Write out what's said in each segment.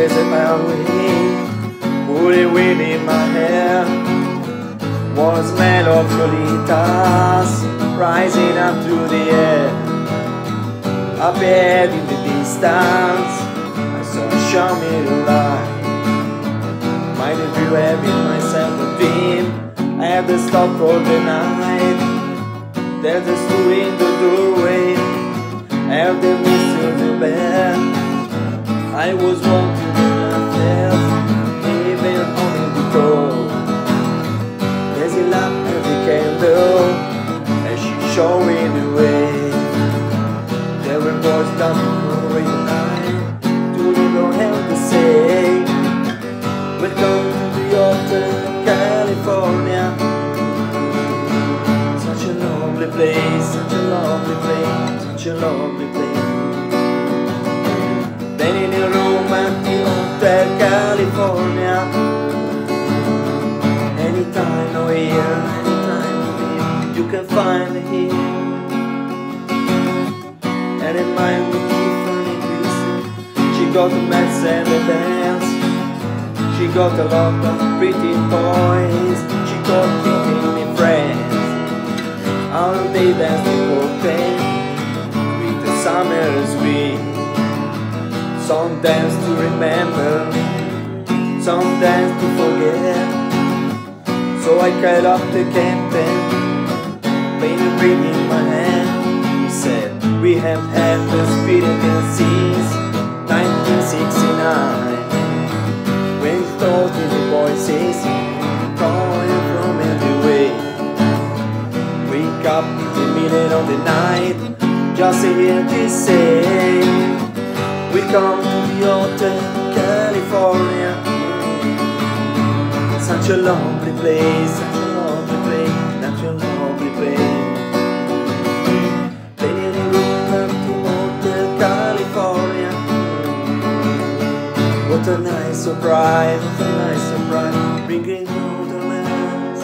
chased my way, put it wind in my hair. One smell of Lolitas rising up through the air. Up ahead in the distance, I saw a shining light. Might have been having myself a dream. I had to stop for the night. There's a stool in the doorway. I have the mystery bed. I was walking myself, even on the door. There's a lamp and the candle, and she's showing the way. There were boys down the corridor in the night, to the don't have to say. Welcome to the Hotel California. Such a lovely place, such a lovely place, such a lovely place. Then in a room at the Hotel California. Anytime, no here, anytime, no here, you can find it here. And in mind with Tiffany Christie, she got the mess and the dance. She got a lot of pretty boys, she got many friends. All they dance to cocaine with the summer's wind. Some dance to remember, some dance to forget. So I cut up the campaign, paint a ring in my hand. He said, we have had the spirit since 1969. When he thought in the voices calling from everywhere. Wake up in the middle of the night, just to hear this say, we come to the Hotel California. Such a lovely place, such a lovely place, such a lovely place. Baby, welcome to Hotel California. What a nice surprise, what a nice surprise, bringing all the lands.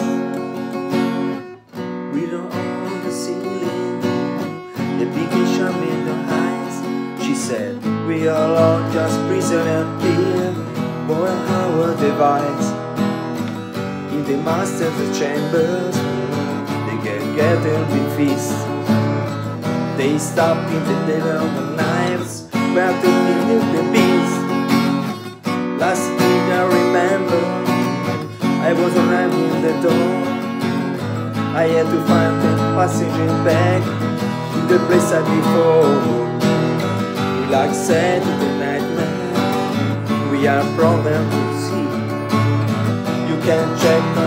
We don't own the ceiling, the vacation in the heights. She said, we are all just prisoners here, for our device. In the master's chambers, they get gathered with feasts. They stop in the devil of knives, where to kill the beast. Last thing I remember, I was arriving in the door. I had to find the passenger back to the place I before. Like said to the nightmare, we are problems to see. You can check